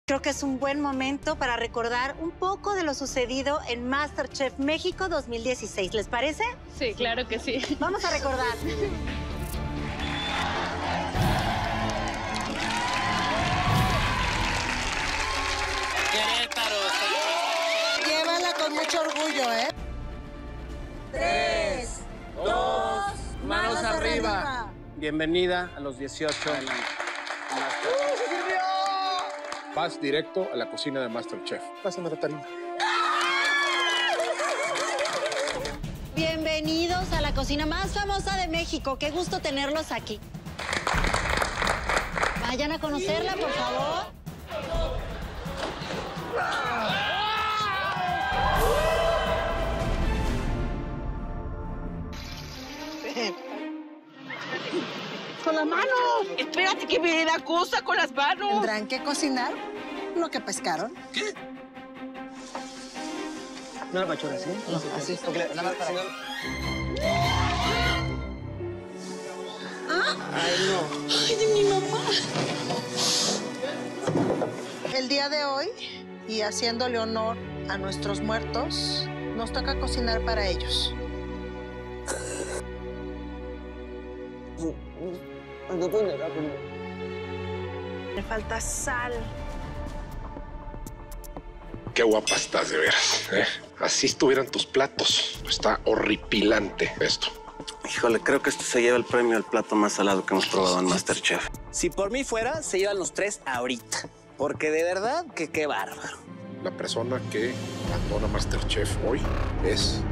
Creo que es un buen momento para recordar un poco de lo sucedido en MasterChef México 2016. ¿Les parece? Sí, claro que sí. Vamos a recordar. Querétaro. Llévala con mucho orgullo, ¿eh? 3, 2, manos arriba. Bienvenida a los 18. Vas directo a la cocina de MasterChef. Pásame la tarima. Bienvenidos a la cocina más famosa de México. Qué gusto tenerlos aquí. Vayan a conocerla, por favor. Con las manos. Espérate que me da cosa con las manos. ¿Tendrán que cocinar lo que pescaron? ¿Qué? No la pachora, ¿sí? No, así. Porque nada más para... Ay, no. Ay, de mi mamá. El día de hoy, y haciéndole honor a nuestros muertos, nos toca cocinar para ellos. Le falta sal. Qué guapa estás, de veras, ¿eh? Así estuvieran tus platos. Está horripilante esto. Híjole, creo que este se lleva el premio al plato más salado que hemos probado en MasterChef. Si por mí fuera, se llevan los 3 ahorita. Porque de verdad que qué bárbaro. La persona que abandona MasterChef hoy es...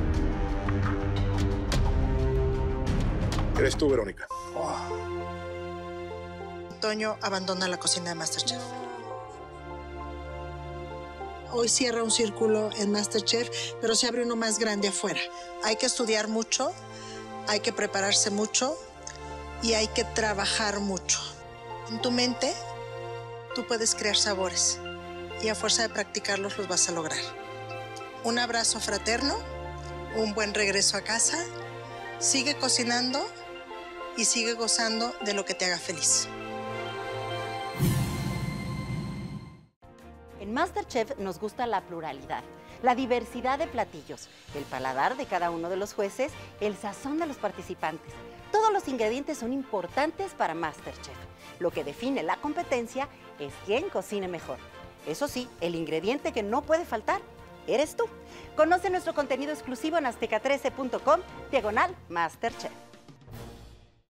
Eres tú, Verónica. Toño abandona la cocina de MasterChef. Hoy cierra un círculo en MasterChef, pero se abre uno más grande afuera. Hay que estudiar mucho, hay que prepararse mucho y hay que trabajar mucho. En tu mente, tú puedes crear sabores y a fuerza de practicarlos los vas a lograr. Un abrazo fraterno, un buen regreso a casa, sigue cocinando y sigue gozando de lo que te haga feliz. En MasterChef nos gusta la pluralidad, la diversidad de platillos, el paladar de cada uno de los jueces, el sazón de los participantes. Todos los ingredientes son importantes para MasterChef. Lo que define la competencia es quién cocine mejor. Eso sí, el ingrediente que no puede faltar eres tú. Conoce nuestro contenido exclusivo en azteca13.com/MasterChef.